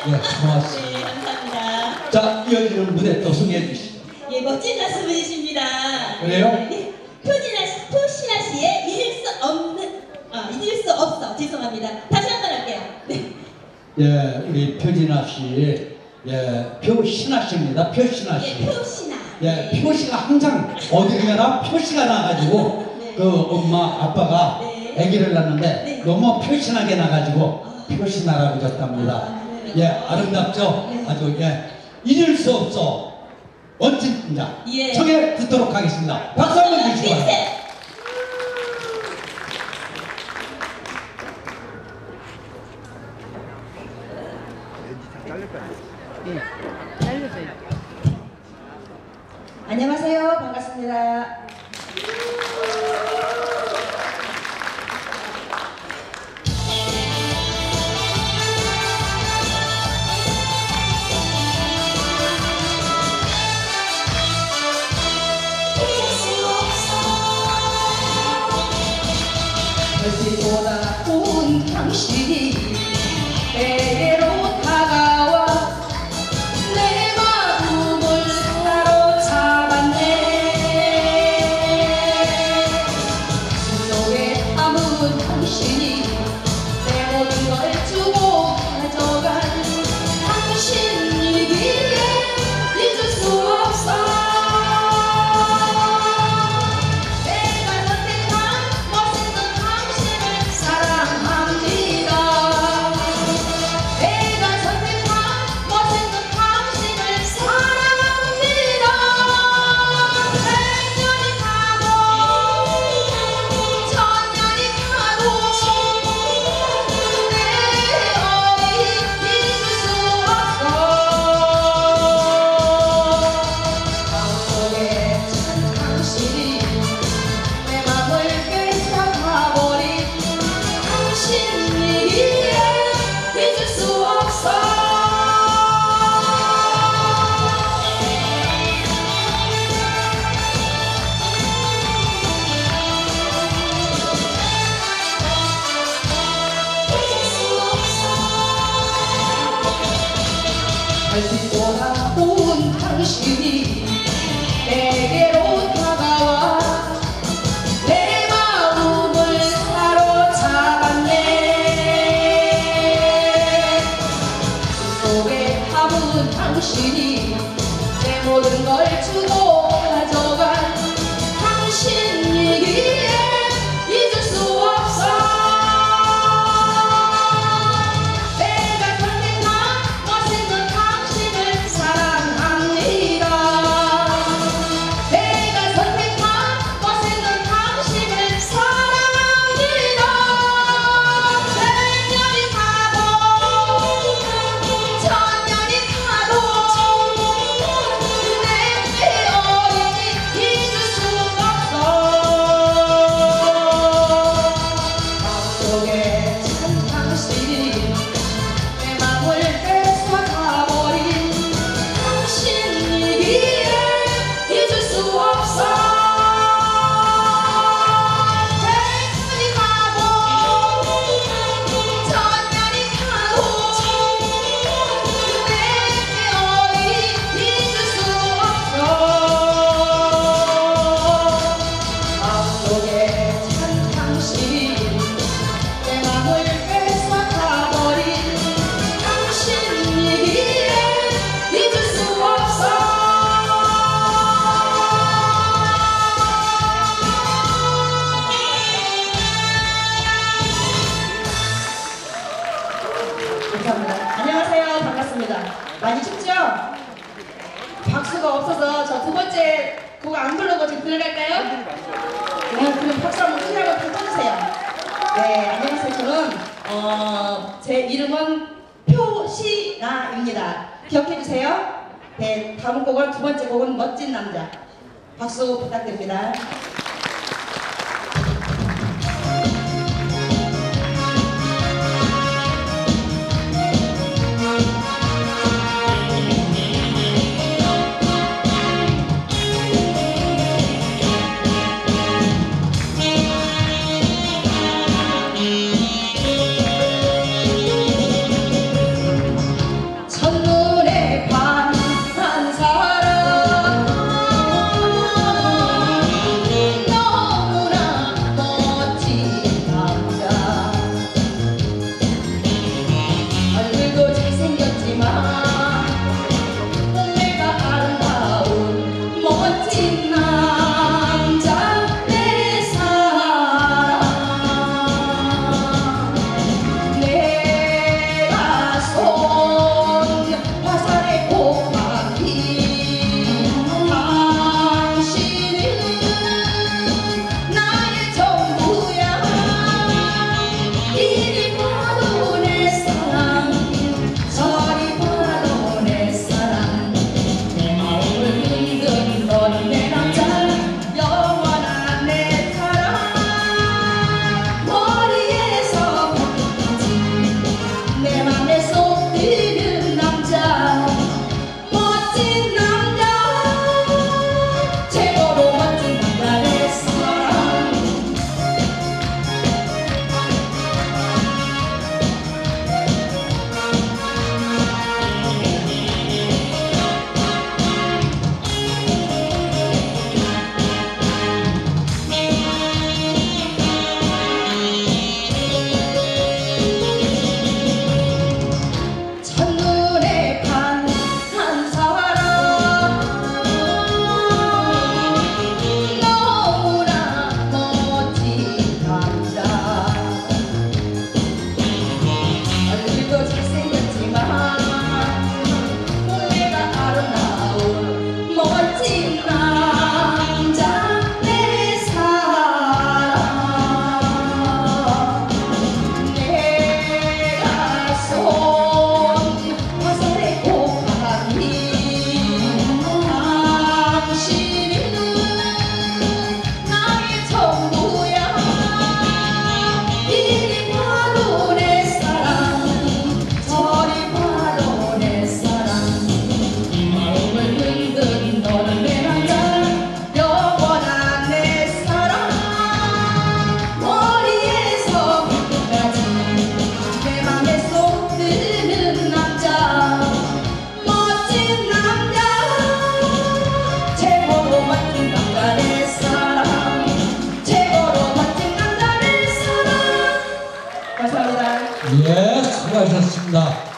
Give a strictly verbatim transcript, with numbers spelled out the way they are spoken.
예, 고맙습니다. 네, 감사합니다. 자, 이어지는 무대 또 소개해 주시죠. 예, 멋진 가수분이십니다. 그래요? 네. 표진아 씨, 표신아 씨의 잊을 수 없는, 아, 잊을 수 없어. 죄송합니다. 다시 한 번 할게요. 네. 예, 우리 표진아 씨, 예, 표신아 씨입니다. 표신아 씨. 예, 표신아. 예, 표시가 항상 어디를 가나 표시가 나가지고 네. 그 엄마 아빠가 네. 아기를 낳는데 네. 너무 표신하게 나가지고 아. 표시나라고 졌답니다. 아, 네. 예, 아름답죠? 네. 아주 예, 잊을 수 없어. 멋진 자 예. 소개 듣도록 하겠습니다. 박수 한번 주시기 바랍니다. 네. 안녕하세요. 반갑습니다. 별빛보다 고운 당신이 내게로 다가와 내 마음을 사로잡았네. 숨속에 아문 당신이 내 모든 걸 주고 가져간 당신이기에 잊을 수 없어. 별빛보다 고운 당신이 내게로 다가와 내 마음을 사로잡았네. 숨속에 담은 당신이 내 모든 걸 주고 가져간 당신이기에 잊을 수 없어. 안녕하세요. 반갑습니다. 많이 춥죠? 박수가 없어서 저 두 번째 곡 안 부르고 지금 들어갈까요? 네, 그럼 박수 한번 크게 한번 쳐주세요. 네, 안녕하세요. 저는 어, 제 이름은 표시나입니다. 기억해주세요. 네, 다음 곡은 두 번째 곡은 멋진 남자. 박수 부탁드립니다. 예, 수고하셨습니다.